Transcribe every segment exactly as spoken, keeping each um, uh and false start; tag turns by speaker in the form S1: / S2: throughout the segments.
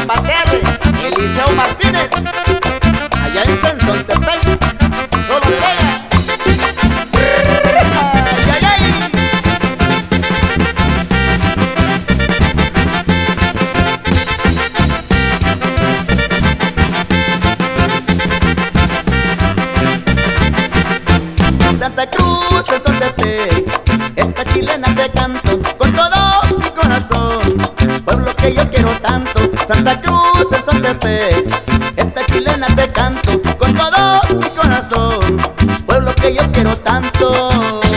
S1: zapatearle, Eliseo Martínez, allá en Sensontepec, solo de Vega. Ay, ay, ay. Santa Cruz, Sensontepec, esta chilena te canto con todo mi corazón, pueblo que yo quiero tanto. Santa Cruz, Sensontepec, esta chilena te canto con todo mi corazón, pueblo que yo quiero tanto.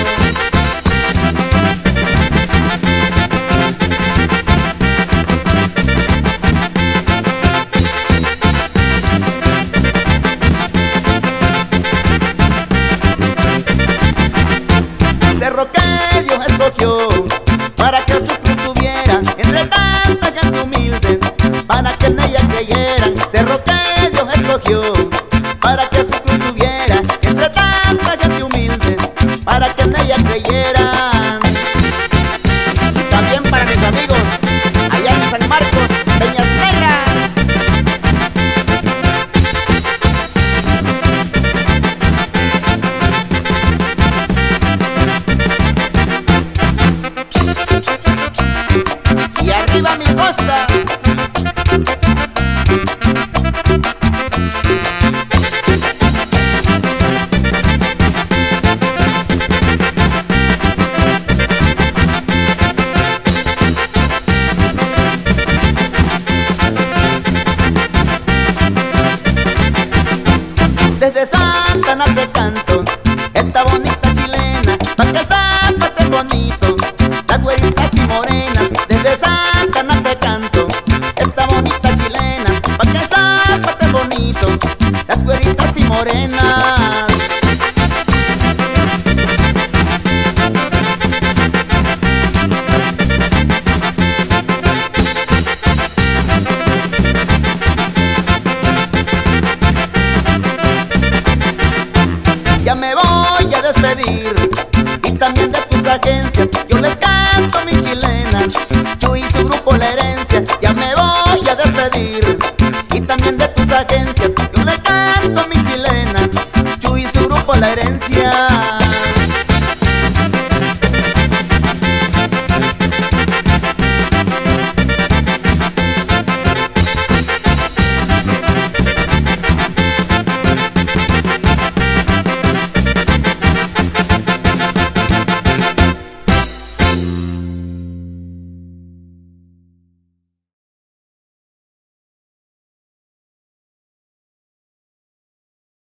S1: Cerro que Dios escogió para que su cruz tuviera entre tanta gente humilde, para que en ella creyeran. Cerro que Dios escogió para que su cruz tuviera entre tanta gente humilde, para que en ella creyeran. También para mis amigos allá en San Marcos, Peñas Negras. Y arriba mi costa. Desde Santa Ana te canto esta bonita chilena, pa' que zapate bonito, las güeritas y morenas. Desde Santa Ana te canto esta bonita chilena, pa' que zapate bonito, las güeritas y morenas. Ya me voy a despedir y también de tus agencias, yo les canto mi chilena, yo y su grupo La Herencia. Ya me voy a despedir